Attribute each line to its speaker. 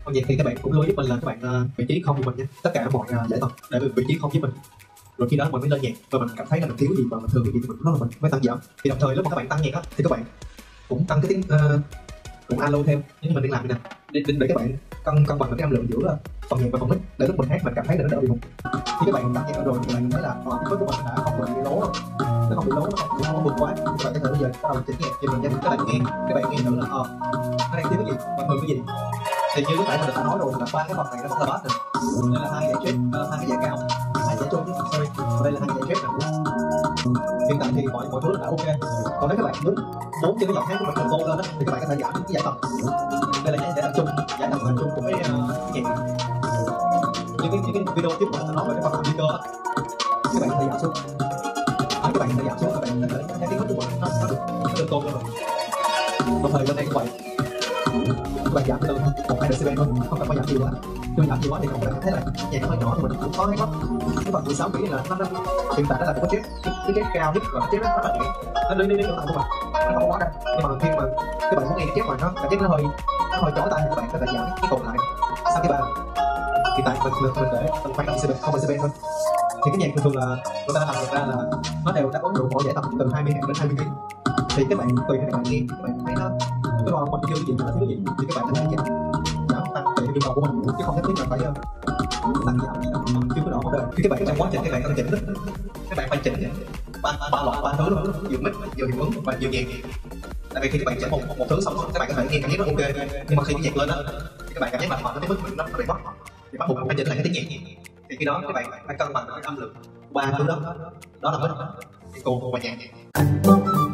Speaker 1: Còn vậy thì các bạn cũng lưu ý giúp mình là các bạn vị trí không giùm mình nha, tất cả mọi giải tập để vị trí không giúp mình, rồi khi đó mình mới lên nhạc và mình cảm thấy là mình thiếu gì và mình thừa cái gì thì mình mới tăng giảm. Thì đồng thời lúc mà các bạn tăng nhạc á thì các bạn cũng tăng cái tiếng cũng alo theo như mình đang làm nè, để các bạn cân bằng được cái âm lượng giữa phần nhạc và phần mic, để lúc mình hát mình cảm thấy là nó đỡ bị hụt. Khi các bạn tăng nhạc rồi thì các bạn thấy là cái mic của mình đã không bị lố rồi, nó không bị lố, nó không vượt quá. Các bạn có thể bây giờ bắt đầu chỉnh nhạc cho mình nha, các bạn nghe thử là nó đang thiếu cái gì và thừa cái gì. Thì như lúc nãy mình đã nói rồi là ba cái phần này nó vẫn là bass này, đây là hai dãy trap, hai cái dãy cao, hai dãy trung, sorry, đây là hai dãy trap này. Hiện tại thì mọi thứ đã ok. Còn nếu các bạn muốn cho cái giọng hát của mình lên lên thì các bạn có thể giảm cái giải tầng. Đây là giải tầng trung, giải tầng chung của cái nhạc. Những cái video tiếp mình đã nói về cái phần speaker á, các bạn có thể giảm xuống. Các bạn có thể giảm xuống, các bạn có thể nghe tiếng của mình nó được tôn lên rồi. Đồng thời lên đây cũng vậy, các bạn giảm từ 1-2 decibel thôi, không cần phải giảm nhiều quá. Khi giảm nhiều quá thì các bạn thấy là nhạc nó hơi nhỏ thì mình cũng có cái phần 16 kg là nó hiện tại nó là một cái chép cao nhất và cái chép nó rất là nhẹ, nó đến chỗ của mình, nó không quá đâu. Nhưng mà khi mà các bạn muốn nghe cái chép mà nó cảm giác nó hơi chói tai thì các bạn có thể giảm cái còn lại sau cái bàn. Hiện tại mình để tầm khoảng 0 decibel thôi. Thì cái nhạc thường là người ta làm ra là nó đều đáp ứng được mỗi giải tập từ 20 Hz đến 20 kg. Thì các bạn tùy theo các bạn nghe, các bạn thấy nó cái loa mình chưa gì nó thiếu gì thì các bạn có thể giảm tăng tùy theo nhu cầu của mình, chứ không nhất thiết là phải tăng giảm gì đâu, chưa có độ đâu. Khi các bạn trong quá trình các bạn cần chỉnh, các bạn phải chỉnh ba thứ luôn, vừa mic, vừa hiệu ứng và vừa nhạc. Tại vì khi các bạn chỉnh một thứ xong các bạn có thể nghe cảm giác nó ok, nhưng mà khi cái nhạc lên đó thì các bạn cảm giác mà cái mic nó bị mất, thì bắt buộc phải chỉnh lại cái tiếng nhạc. Thì khi đó các bạn phải cân bằng cái âm lượng ba thứ đó, đó là mic, cùng và nhạc.